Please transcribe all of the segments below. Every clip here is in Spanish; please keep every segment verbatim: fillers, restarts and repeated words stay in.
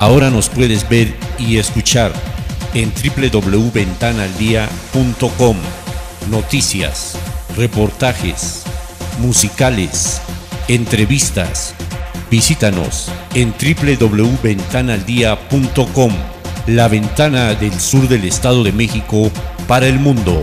Ahora nos puedes ver y escuchar en doble u doble u doble u punto ventana al día punto com. Noticias, reportajes, musicales, entrevistas. Visítanos en doble u doble u doble u punto ventana al día punto com, la ventana del sur del Estado de México para el mundo.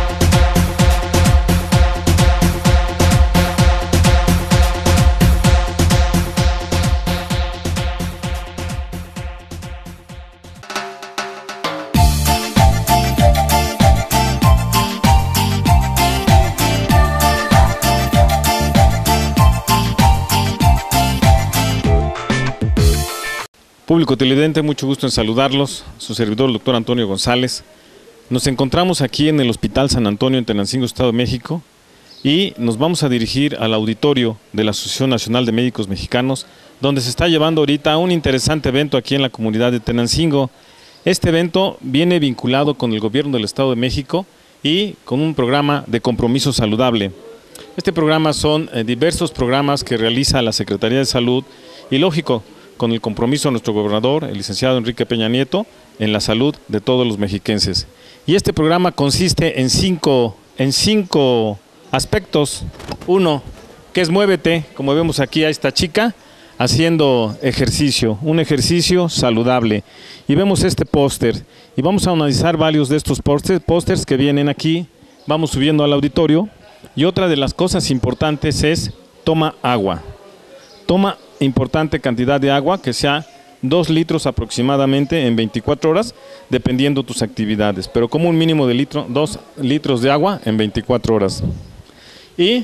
Público televidente, mucho gusto en saludarlos, su servidor el doctor Antonio González. Nos encontramos aquí en el Hospital San Antonio en Tenancingo, Estado de México, y nos vamos a dirigir al auditorio de la Asociación Nacional de Médicos Mexicanos, donde se está llevando ahorita un interesante evento aquí en la comunidad de Tenancingo. Este evento viene vinculado con el gobierno del Estado de México y con un programa de compromiso saludable. Este programa son eh, diversos programas que realiza la Secretaría de Salud y, lógico, con el compromiso de nuestro gobernador, el licenciado Enrique Peña Nieto, en la salud de todos los mexiquenses. Y este programa consiste en cinco, en cinco aspectos. Uno, que es Muévete, como vemos aquí a esta chica, haciendo ejercicio, un ejercicio saludable. Y vemos este póster, y vamos a analizar varios de estos pósters, pósters que vienen aquí, vamos subiendo al auditorio. Y otra de las cosas importantes es, toma agua. Toma importante cantidad de agua, que sea dos litros aproximadamente en veinticuatro horas, dependiendo tus actividades, pero como un mínimo de litro, dos litros de agua en veinticuatro horas. Y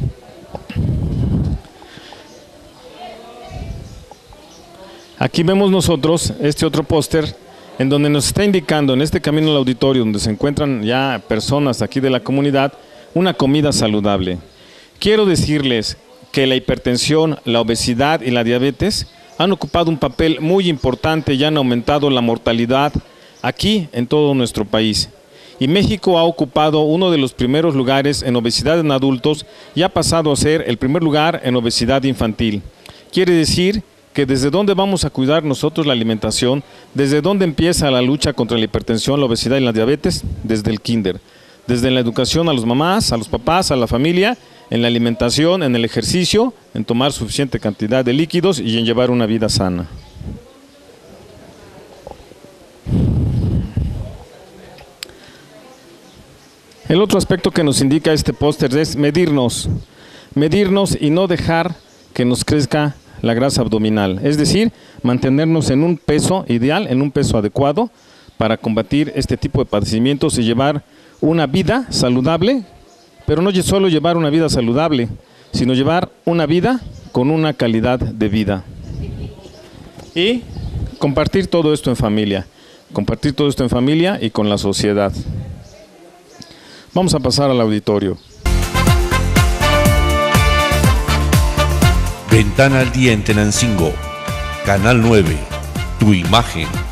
aquí vemos nosotros este otro póster en donde nos está indicando en este camino al auditorio, donde se encuentran ya personas aquí de la comunidad, una comida saludable. Quiero decirles que la hipertensión, la obesidad y la diabetes han ocupado un papel muy importante y han aumentado la mortalidad aquí en todo nuestro país. Y México ha ocupado uno de los primeros lugares en obesidad en adultos y ha pasado a ser el primer lugar en obesidad infantil. Quiere decir que desde dónde vamos a cuidar nosotros la alimentación, desde dónde empieza la lucha contra la hipertensión, la obesidad y la diabetes, desde el kinder, desde la educación a los mamás, a los papás, a la familia, en la alimentación, en el ejercicio, en tomar suficiente cantidad de líquidos y en llevar una vida sana. El otro aspecto que nos indica este póster es medirnos, medirnos y no dejar que nos crezca la grasa abdominal, es decir, mantenernos en un peso ideal, en un peso adecuado para combatir este tipo de padecimientos y llevar una vida saludable. Pero no solo llevar una vida saludable, sino llevar una vida con una calidad de vida. Y compartir todo esto en familia, compartir todo esto en familia y con la sociedad. Vamos a pasar al auditorio. Ventana al día en Tenancingo, Canal nueve, tu imagen.